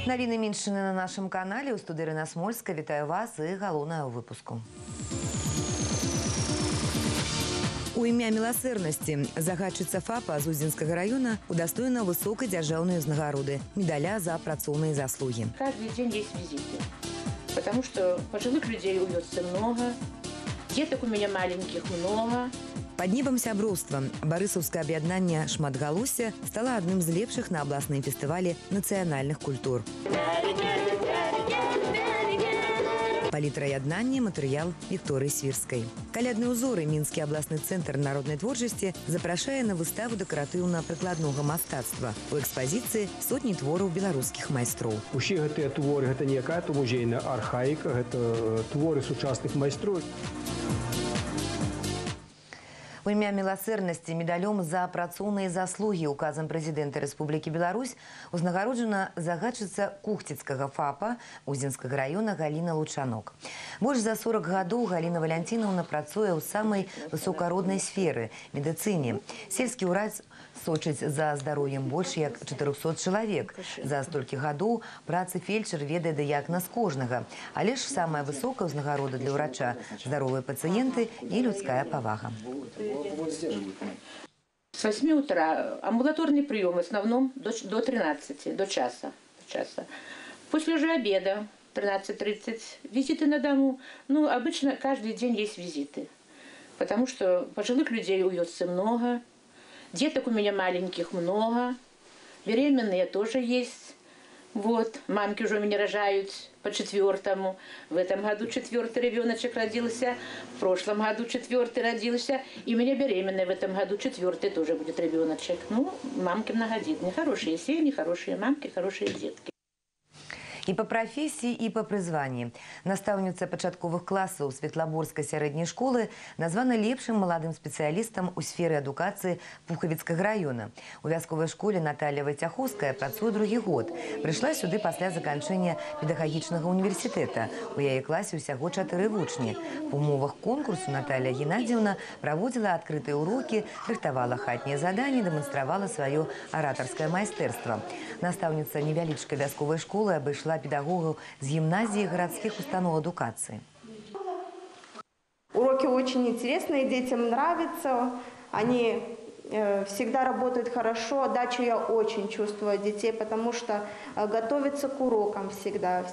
Навіны меншыны на нашым канале. У студыі Ірына Смольская. Вітаю вас і галоўнае ў выпуску. У імя міласэрнасці загадчыца ФАПа з Узінскага района удостоена высокай дзяржаўнай узнагароды – медаля за працоўныя заслуги. Каждый день есть визиты, потому что пожилых людей уется много, деток у меня маленьких много. Под небом сяброўства барысаўскае аб'яднанне «Шматгалоссе» стало адным з лепшых на абласным фестывале нацыянальных культур. Палітра яднання, матэрыял Вікторыі Свірскай. Калядныя ўзоры Мінскі абласны цэнтр народнай творчасці запрашае на выставу дэкаратыўна-прыкладнога мастацтва. У экспазіцыі сотні твораў беларускіх майстроў. Усе гэтыя творы гэта не якая-то музейная архаіка, гэта творы сучасных майстроў. У імя міласэрнасці медалём за працоўныя заслугі указам прэзідэнта Рэспублікі Беларусь узнагароджана загадчыца Кухціцкага ФАПа Узінскага района Галіна Лучанок. Больш за 40 гадоў Галіна Валянцінаўна працуе ў самай высокароднай сферы – медыцыне. Сельскі ўрад сочыць за здароўем больш як 400 чалавек. За столькі гадоў працы фельчар ведае дыягназ кожнага. Але ж самая высокая ўзнагарода для ўрача – здаровыя пацыенты і людская павага. С 8 утра амбулаторный прием в основном до 13, до часа. После уже обеда 13:30 визиты на дому. Ну, обычно каждый день есть визиты, потому что пожилых людей уется много, деток у меня маленьких много, беременные тоже есть. Вот, мамки уже у меня рожают по 4-му. В этом году 4-й ребеночек родился, в прошлом году 4-й родился, и у меня беременная в этом году 4-й тоже будет ребеночек. Ну, мамки многодетные, хорошие семьи, хорошие мамки, хорошие детки. І па прафесіі, і па прызванні. Настаўніца пачатковых класаў Светлаборскай сярэдняй школы названа лепшым маладым спецыялістам у сферы адукацыі Пухавіцкага района. У вясковай школе Наталья Вайцяхоўская працуе другі год. Прыйшла сюды пасля заканчэння педагагічнага універсітэта. У яе класе ўсяго 4 вучні. У умовах конкурсу Наталья Геннадзіўна праводзіла адкрытыя урокі, рыхтавала хатнія заданні, дэманстравала сваё аратарскае майстэрства. Настаўніца невялічкай вясковай школы абышла педагогов с гимназии городских установ эдукации. Уроки очень интересные, детям нравятся, они всегда работают хорошо. Отдачу я очень чувствую от детей, потому что готовятся к урокам всегда,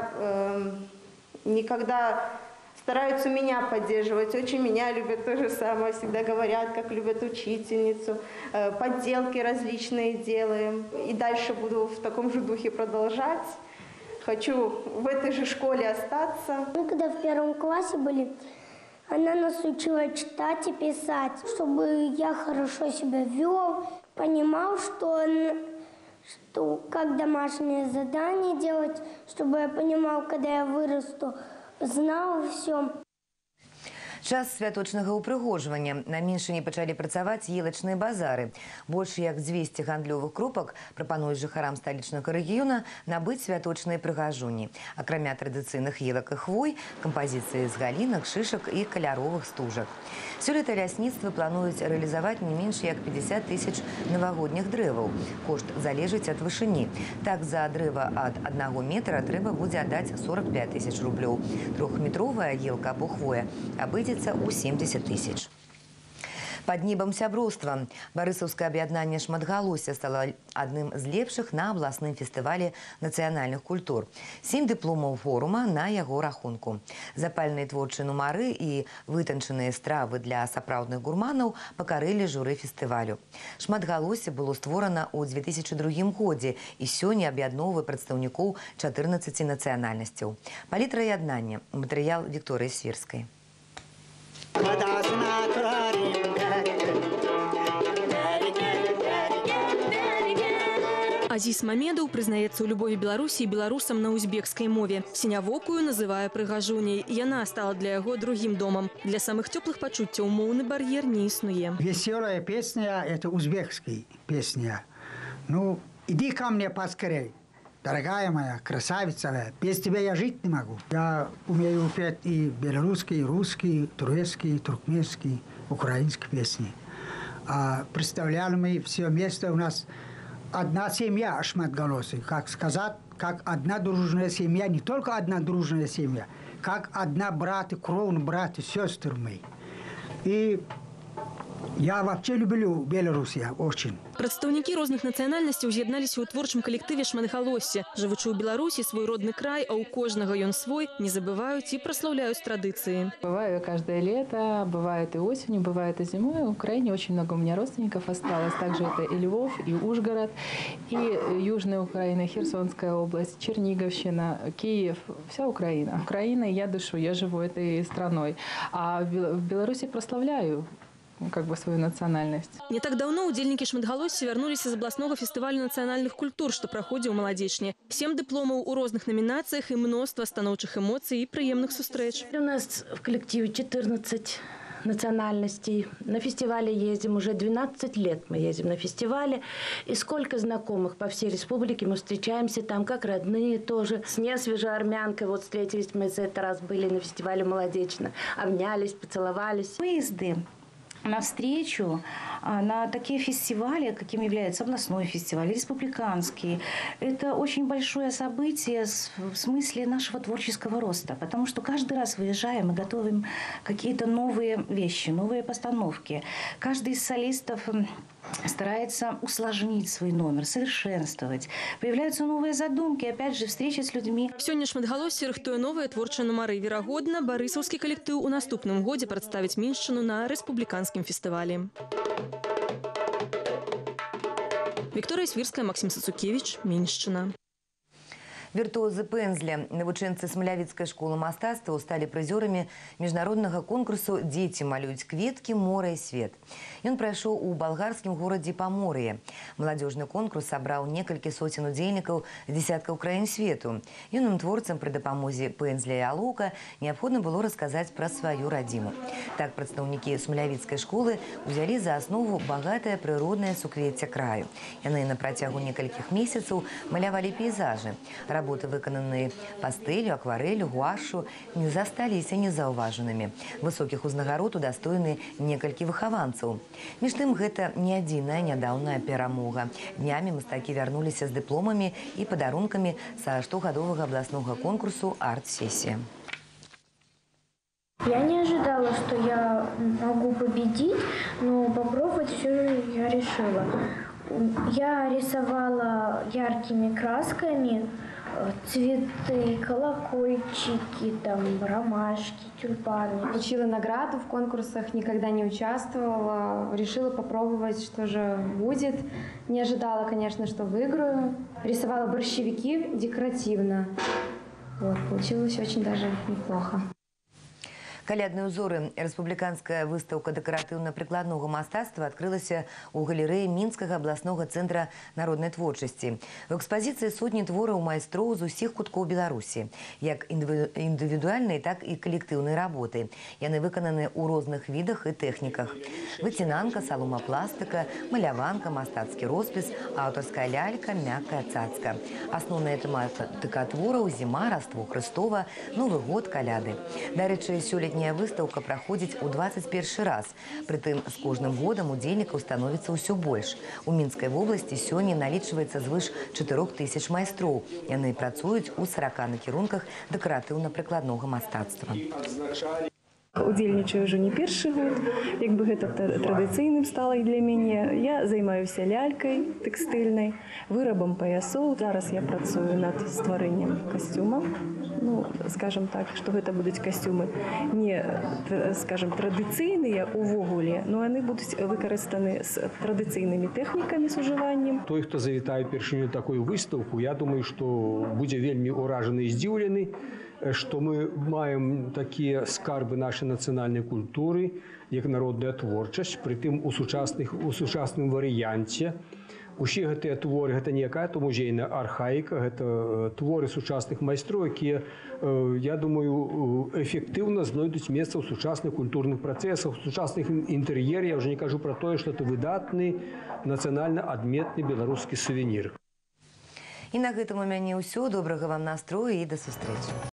никогда стараются меня поддерживать, очень меня любят то же самое, всегда говорят, как любят учительницу, подделки различные делаем. И дальше буду в таком же духе продолжать. Хочу в этой же школе остаться. Мы когда в 1 классе были, она нас учила читать и писать, чтобы я хорошо себя вел, понимал, что как домашнее задание делать, чтобы я понимал, когда я вырасту, знал все. Час святочнага ўпрыгожвання. На Меншыне пачалі працаваць елачныя базары. Больш як 200 гандлёвых кропак прапануюць жыхарам сталічнага рэгіёна набыць святочныя прыгажуні. Акрамя традыцыйных елак і хвой, кампазіцыі з галінак, шышак і каляровых стужак. Сёлета лясніцтвы плануюць рэалізаваць не менш як 50 000 навагодніх дрэваў. Кошт залежыць ад вышыні. Так, за дрэва ад 1 метра трэба будзе аддаць 45 000 рублёў. 3-метровая елка або хвоя абыдзецца у 70 000. Под небом сяброўства барысаўскае аб'яднанне «Шматгалоссе» стало адным з лепшых на абласным фестывале нацыянальных культур. 7 дыпломаў форума на яго рахунку. Запальныя творчыя нумары і вытанчаныя стравы для сапраўдных гурманаў пакарылі журы фестывалю. «Шматгалоссе» было створана ў 2002 годзе і сёння аб'ядноўвае прадстаўнікоў 14 нацыянальнасцяў. Палітра яднання. Матэрыял Вікторыі Свірскай. Азіз Мамедаў прызнаецца ў любові Беларусі і беларусам на узбекскай мове. Сінявокую называе прыгажуняй. Яна стала для яго другім домам. Для самых цёплых пачуццяў моўны бар'ер не існуе. Веселая песня – это узбекская песня. Ну, иди ко мне поскорей. Дорогая моя, красавица, без тебя я жить не могу. Я умею петь и белорусские, и русские, турецкие, туркменские, украинские песни. А представляли мы все место у нас одна семья Шматгалоссы. Как сказать, как одна дружная семья, не только одна дружная семья, как одна брат и кровные брат и сестры мы. И я вообще люблю Беларусь очень. Прадстаўнікі розных нацыянальнасцей уз'ядналіся ў творчым калектыве «Шматгалоссі». Жывучы ў Беларусі, свой родны край, а ў кожнага ён свой, не забываюць і праслаўляюць традыцыі. Бываю каждое лето, бывает и осенью, бывает и зимой. В Украине очень много у меня родственников осталось. Также это и Львов, и Ужгород, и Южная Украина, Херсонская область, Черниговщина, Киев, вся Украина. Украиной я дышу, я живу этой страной. А в Беларуси прославляю свою национальность. Не так давно удзельнікі «Шматгалоссі» вярнуліся з абласнога фестывалю нацыянальных культур, што праходзіў у Маладзечні. 7 дыпломаў у розных номінацыях і мноства станоўчых эмоцый і прыемных сустрэч. У нас в коллективе 14 национальностей. На фестивале ездим уже 12 лет. Мы ездим на фестивале. И сколько знакомых по всей республике мы встречаемся там, как родные тоже. С несвежеармянкой вот встретились мы за этот раз, были на фестивале «Молодечно». Обнялись, поцеловались. Выезды навстречу на такие фестивали, каким является областной фестиваль, республиканский. Это очень большое событие в смысле нашего творческого роста, потому что каждый раз выезжаем и готовим какие-то новые вещи, новые постановки. Каждый из солистов старается усложнить свой номер, совершенствовать. Появляются новые задумки, опять же, встречи с людьми. Сёння «Шматгалоссі» рыхтуе новыя творчыя нумары. Верагодна, барысаўскі калектыў у наступным годзе прадставіць Міншчыну на рэспубліканскім фестывалі. Вікторія Свірская, Максим Сацукевич, Міншчына. Віртуозы пензля, навучэнцы Смалявіцкай школы мастацтва сталі прызёрамі міжнароднага конкурсу «Дзеці малююць кветкі, мора і свет». Ён прайшоў у балгарскім горадзе Памор'е. Маладзёжны конкурс сабраў некалькі соцень удзельнікаў з дзесяткаў краін свету. Юным творцам пры дапамозе пензля і алоўка неабходна было расказаць пра сваю радзіму. Так прадстаўнікі Смалявіцкай школы ўзялі за аснову багатае прыроднае суквецце краю. Яны на працягу некалькіх месяцаў малявалі пейзажы. Работы, выкананыя пастэлью, акварэлью, гуашу, не засталіся незаўважанымі. Высокіх узнагарод удастойны некалькі выхаванцаў. Між тым, гэта не адзіная нядаўная перамога. Днямі мастакі вярнуліся з дыпломамі і падарункамі са штогадовага абласнога конкурсу «Арт-сессия». Я не ожидала, что я могу победить, но попробовать все же я решила. Я рисовала яркими красками цветы, колокольчики, там, ромашки, тюльпаны. Получила награду в конкурсах, никогда не участвовала. Решила попробовать, что же будет. Не ожидала, конечно, что выиграю. Рисовала борщевики декоративно. Вот, получилось очень даже неплохо. Калядныя ўзоры. Рэспубліканская выстаўка дэкаратыўна-прыкладнога мастацтва адкрылася ў галерэі Мінскага абласнога цэнтра народнай творчасці. У экспазіцыі сотні твораў майстроў з усіх куткоў Беларусі, як індывідуальнай, так і калектыўнай работы. Яны выкананы ў розных відах і тэхніках. Выцінанка, саломапластыка, маляванка, мастацкі роспіс, аўтарская лялька, мяккая цацка. Асноўная тэматыка твораў – зіма, Раство Хрыстова, Новы год, каляды. Дарэчы, сёлетняя выстаўка праходзіць у 21 раз. Прытым, з кожным годам удзельнікаў становіцца ўсё больш. У Мінскай вобласці сёння налічваецца звыш 4000 майстроў. Яны працуюць у 40 накірунках дэкаратыўна-прыкладнога мастацтва. Удзельнічаю ўжо не першы год, як бы гэта традыцыйным стала і для мяне. Я займаюся лялькай тэкстыльнай, вырабам паясоў. Зараз я працую над стварэннем касцюма. Ну, скажем так, што гэта будуць касцюмы не, скажем, традыцыйныя увогуле, но яны будуць выкарыстаны з традыцыйнымі тэхнікамі, з ужываннем. Той, хто завітае першыню такую выстаўку, я думаю, што будзе вельмі ўражаны і здзіўлены, што мы маем такія скарбы нашай нацыянальнай культуры, як народная творчасць, прытым у сучасным варыянце. Усе гэтыя творы, гэта не якая-то музейная архаіка, гэта творы сучасных майстроў, якія, я думаю, эфектыўна знойдуць месца ў сучасных культурных працэсах, у сучасных інтэр'ерах. Я ўжо не кажу пра тое, што это выдатны, нацыянальна адметны беларускі сувенір. І на гэтым у мяне ўсё. Добрага вам настрою і да сустрэчы.